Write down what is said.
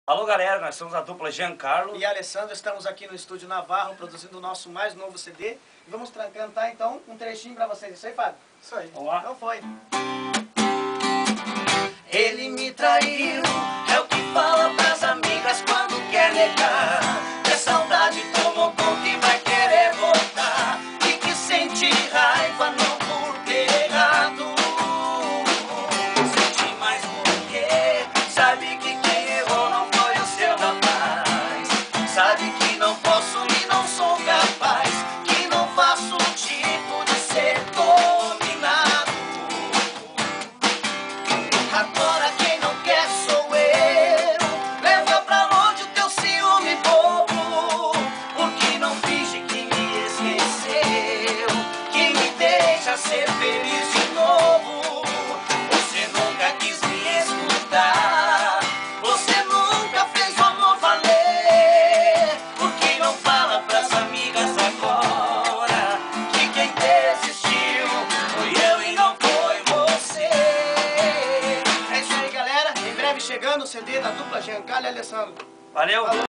Alô galera, nós somos a dupla Giancarlo e Alessandro, estamos aqui no Estúdio Navarro produzindo o nosso mais novo CD e vamos cantar então um trechinho pra vocês. Isso aí, Fábio? Isso aí. Vamos lá? Então foi. Ele me traiu, é o que fala pras amigas quando quer negar. Que a saudade tomou conta e vai querer voltar. E que sente raiva não por ter errado. Sente mais porque sabe que quem errou não foi o seu rapaz. Sabe que não posso e não sou capaz. Que não faço o tipo de ser dominado. Agora quem não quer sou eu. Leva pra longe o teu ciúme bobo. Porque não finge que me esqueceu. Que me deixa ser feliz de novo. Você nunca quis me escutar. Você nunca fez o amor valer. Por que não fala pras amigas agora que quem desistiu foi eu e não foi você? É isso aí, galera. Em breve chegando o CD da dupla Giancarlo e Alessandro. Valeu!